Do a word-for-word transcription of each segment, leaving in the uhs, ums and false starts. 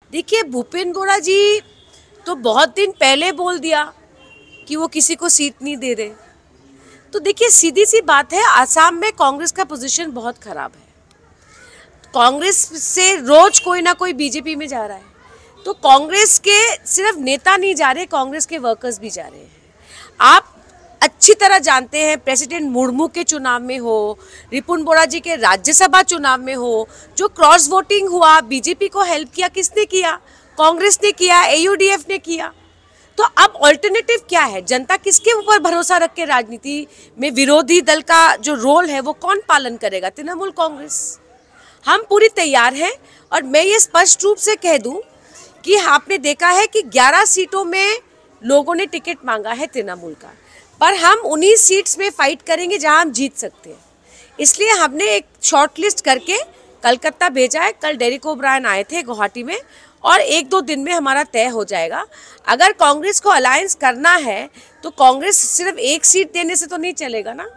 देखिए, भूपेंद्र बोरा जी तो बहुत दिन पहले बोल दिया कि वो किसी को सीट नहीं दे रहे। तो देखिए, सीधी सी बात है, आसाम में कांग्रेस का पोजीशन बहुत खराब है। कांग्रेस से रोज कोई ना कोई बीजेपी में जा रहा है। तो कांग्रेस के सिर्फ नेता नहीं जा रहे, कांग्रेस के वर्कर्स भी जा रहे हैं। आप अच्छी तरह जानते हैं, प्रेसिडेंट मुर्मू के चुनाव में हो, रिपुन बोरा जी के राज्यसभा चुनाव में हो, जो क्रॉस वोटिंग हुआ, बीजेपी को हेल्प किया किसने किया? कांग्रेस ने किया, एयूडीएफ ने किया। तो अब ऑल्टरनेटिव क्या है? जनता किसके ऊपर भरोसा रख के राजनीति में विरोधी दल का जो रोल है वो कौन पालन करेगा? तृणमूल कांग्रेस। हम पूरी तैयार हैं और मैं ये स्पष्ट रूप से कह दूं कि आपने देखा है कि ग्यारह सीटों में लोगों ने टिकट मांगा है तृणमूल का, पर हम उन्हीं सीट्स में फाइट करेंगे जहां हम जीत सकते हैं। इसलिए हमने एक शॉर्ट लिस्ट करके कलकत्ता भेजा है। कल डेरिक ओब्रायन आए थे गुवाहाटी में और एक दो दिन में हमारा तय हो जाएगा। अगर कांग्रेस को अलायंस करना है तो कांग्रेस सिर्फ एक सीट देने से तो नहीं चलेगा ना।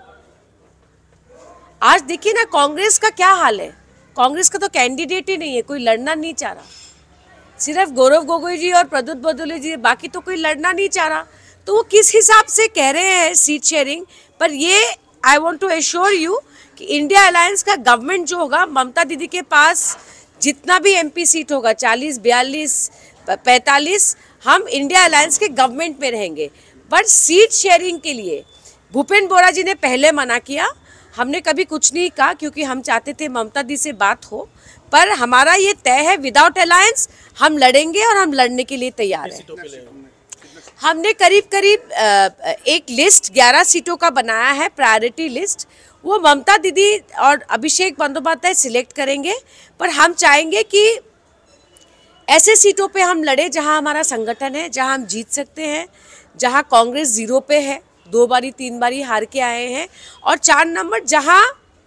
आज देखिए ना कांग्रेस का क्या हाल है। कांग्रेस का तो कैंडिडेट ही नहीं है, कोई लड़ना नहीं चाह रहा। सिर्फ गौरव गोगोई जी और प्रद्युत बदौले जी, बाकी तो कोई लड़ना नहीं चाह रहा। तो वो किस हिसाब से कह रहे हैं सीट शेयरिंग? पर ये I want to assure you कि इंडिया अलायंस का गवर्नमेंट जो होगा, ममता दीदी के पास जितना भी एमपी सीट होगा, चालीस, बयालीस, पैंतालीस, हम इंडिया अलायंस के गवर्नमेंट में रहेंगे। पर सीट शेयरिंग के लिए भूपेंद्र बोरा जी ने पहले मना किया। हमने कभी कुछ नहीं कहा क्योंकि हम चाहते थे ममता दी से बात हो। पर हमारा ये तय है, विदाउट अलायंस हम लड़ेंगे और हम लड़ने के लिए तैयार हैं। हमने करीब करीब एक लिस्ट ग्यारह सीटों का बनाया है, प्रायोरिटी लिस्ट। वो ममता दीदी और अभिषेक बंदोपाध्याय सिलेक्ट करेंगे। पर हम चाहेंगे कि ऐसे सीटों पे हम लड़े जहां हमारा संगठन है, जहां हम जीत सकते हैं, जहां कांग्रेस जीरो पे है, दो बारी तीन बारी हार के आए हैं, और चार नंबर जहां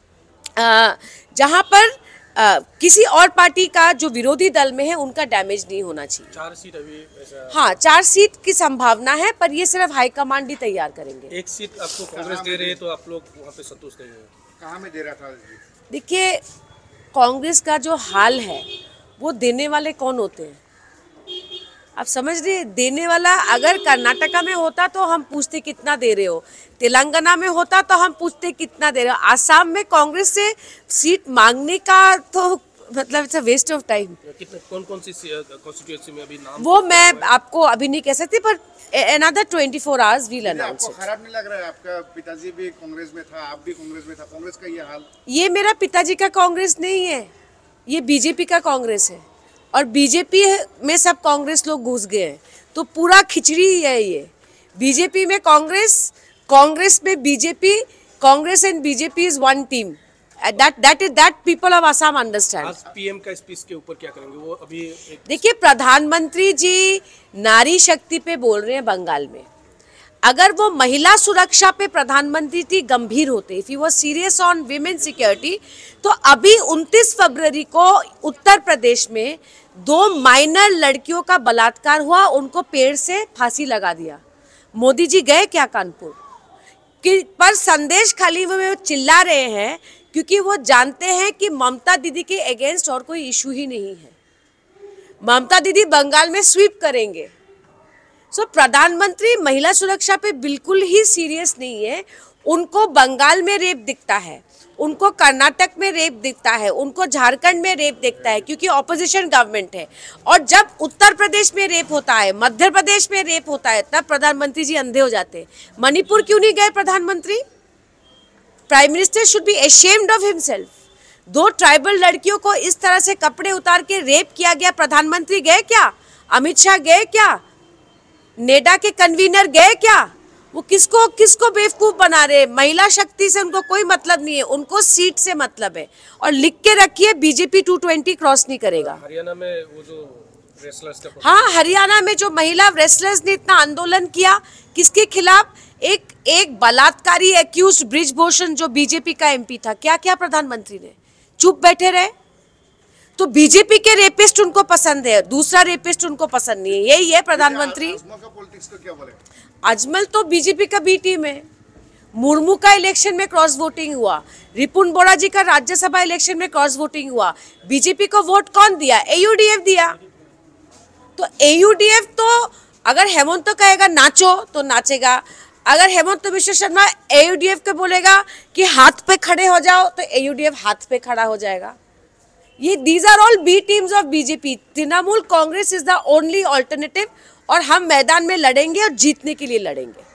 जहां पर आ, किसी और पार्टी का जो विरोधी दल में है उनका डैमेज नहीं होना चाहिए। चार सीट अभी ऐसा... हाँ, चार सीट की संभावना है, पर ये सिर्फ हाईकमांड ही तैयार करेंगे। एक सीट आपको कांग्रेस दे रही है तो आप लोग वहाँ पे संतुष्ट नहीं है? कहाँ में दे रहा था? देखिए, कांग्रेस का जो हाल है वो देने वाले कौन होते हैं आप समझ रहे? देने वाला अगर कर्नाटका में होता तो हम पूछते कितना दे रहे हो, तेलंगाना में होता तो हम पूछते कितना दे रहे हो। आसाम में कांग्रेस से सीट मांगने का तो मतलब it's a waste of time. कितने कौन कौन सी कॉन्स्टिट्यूएंसी में अभी नाम वो मैं आपको अभी नहीं कह सकती, पर another twenty four hours we'll announce it। खराब नहीं लग रहा है? आपका पिताजी भी कांग्रेस में था, आप भी कांग्रेस में था, कांग्रेस का ये हाल? ये मेरा पिताजी का कांग्रेस नहीं है, ये बीजेपी का कांग्रेस है। और बीजेपी में सब कांग्रेस लोग घुस गए हैं, तो पूरा खिचड़ी है ये। बीजेपी में कांग्रेस, कांग्रेस में BJP, Congress and BJP is one team. That that is that people of Assam understand. आज पीएम का स्पीच के ऊपर क्या करेंगे? वो अभी एक... देखिए, प्रधानमंत्री जी नारी शक्ति पे बोल रहे हैं बंगाल में। अगर वो महिला सुरक्षा पे प्रधानमंत्री जी गंभीर होते, if he was serious on women security, तो अभी उनतीस फरवरी को उत्तर प्रदेश में दो माइनर लड़कियों का बलात्कार हुआ, उनको पेड़ से फांसी लगा दिया। मोदी जी गए क्या कानपुर? कि पर संदेश खाली वो चिल्ला रहे हैं क्योंकि वो जानते हैं कि ममता दीदी के अगेंस्ट और कोई इशू ही नहीं है। ममता दीदी बंगाल में स्वीप करेंगे। सो so, प्रधानमंत्री महिला सुरक्षा पे बिल्कुल ही सीरियस नहीं है। उनको बंगाल में रेप दिखता है, उनको कर्नाटक में रेप दिखता है, उनको झारखंड में रेप दिखता है क्योंकि ऑपोजिशन गवर्नमेंट है। और जब उत्तर प्रदेश में रेप होता है, मध्य प्रदेश में रेप होता है, तब प्रधानमंत्री जी अंधे हो जाते हैं। मणिपुर क्यों नहीं गए प्रधानमंत्री? Prime minister should be ashamed of himself. दो ट्राइबल लड़कियों को इस तरह से कपड़े उतार के रेप किया गया, प्रधानमंत्री गए क्या? अमित शाह गए क्या? नेडा के कन्वीनर गए क्या? वो किसको किसको बेवकूफ बना रहे? महिला शक्ति से उनको कोई मतलब नहीं है, उनको सीट से मतलब है। और लिख के रखिए, बीजेपी टू ट्वेंटी क्रॉस नहीं करेगा। हरियाणा में वो जो रेसलर्स का... हाँ, हरियाणा में जो महिला रेसलर्स ने इतना आंदोलन किया, किसके खिलाफ? एक एक बलात्कारी एक्यूज्ड ब्रिजभूषण जो बीजेपी का एमपी था, क्या क्या प्रधानमंत्री ने? चुप बैठे रहे। तो बीजेपी के रेपिस्ट उनको पसंद है, दूसरा रेपिस्ट उनको पसंद नहीं है। यही है प्रधानमंत्री। अजमल का पॉलिटिक्स को क्या बोले? अजमल तो बीजेपी का बी टीम है। मुर्मू का इलेक्शन में क्रॉस वोटिंग हुआ, रिपुन बोरा जी का राज्यसभा इलेक्शन में क्रॉस वोटिंग हुआ। बीजेपी को वोट कौन दिया? एयूडीएफ दिया। तो एयूडीएफ तो अगर हेमंत तो कहेगा नाचो तो नाचेगा, अगर हेमंत बिश्व शर्मा एयूडीएफ के बोलेगा कि हाथ पे खड़े हो जाओ तो एयूडीएफ हाथ पे खड़ा हो जाएगा। ये these are all B teams of BJP. Trinamool Congress is the only alternative और हम मैदान में लड़ेंगे और जीतने के लिए लड़ेंगे।